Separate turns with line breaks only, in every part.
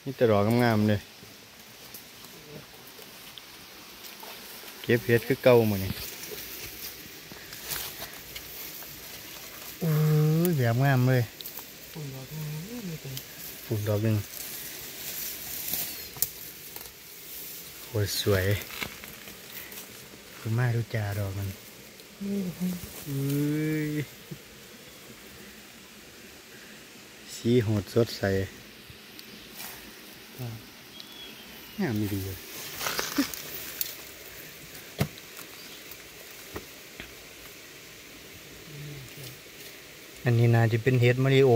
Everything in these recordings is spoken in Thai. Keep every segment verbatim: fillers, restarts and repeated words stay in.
นี่แต่ดอกงามๆเลยเก็บเห็ดคือเก่าหมดนี่อู้ยแบบงามเลยปลูกดอกหนึ่งโคตรสวยคุณมาดูจ่าดอกมันอุ้ยสีโหดสดใสงามดีเลยอันนี้น่าจะเป็นเห็ดมาริโอ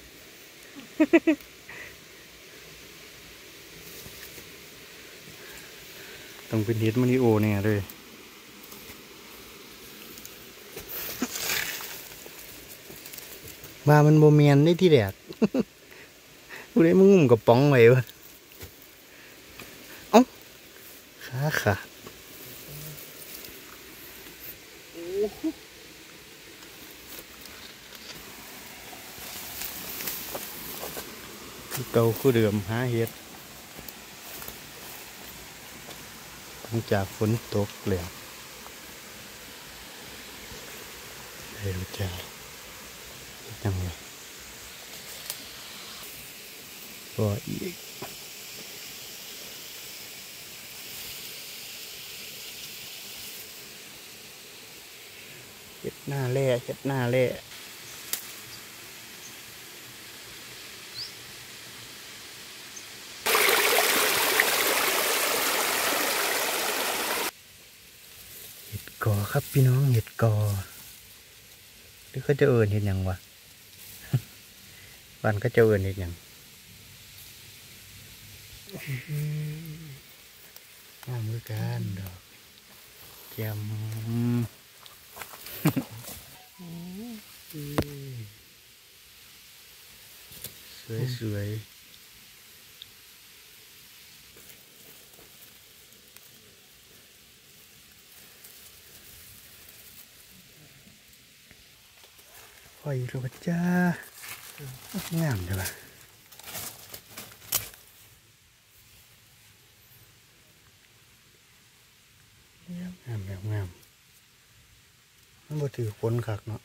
ต้องเป็นเห็ดมาริโอเนี่ยเลยมามันโมเมียนได้ที่แดด กูได้มึงงุ่มกับป๋องไว้วะเอ้าขาขาดเก่าคู่เดิมหาเห็ดหลังจากฝนตกแล้วเฮ้ยจ้าจังเลยก็อีกเห็ดหน้าแร่เห็ดหน้าแร่กอครับพี่น้องเห็ดกอหรือเขาจะเอิญเห็ดยังวะ บ้านก็จะเอิญเห็ดยังงามด้วยกันดอกแจ่มสวยสวยหอยโรจ้างามจังวะงามแบบงามมันบ่ถือคนคักเนาะ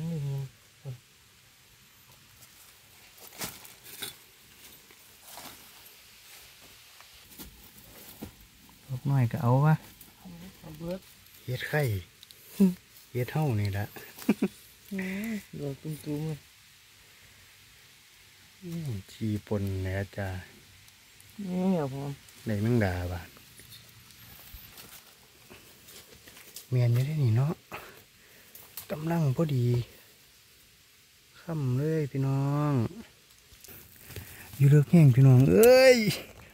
ลกน้อยก็เอาวะเฮ็ดไข่เฮ็ดเท่านี่แหละดอกตุ้มๆเลยชีปนแหน่จ้านี่เหรอพ่อในแมงดาบาดเมียนอยู่ได้นี่เนาะกำลังพอดีค่ำเลยพี่น้องอยู่เลิกแห้งพี่น้องเอ้ย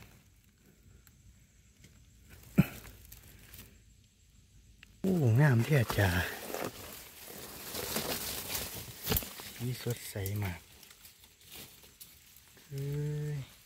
โอ้งามแท้จ้าสีสดใสมากเอ้ย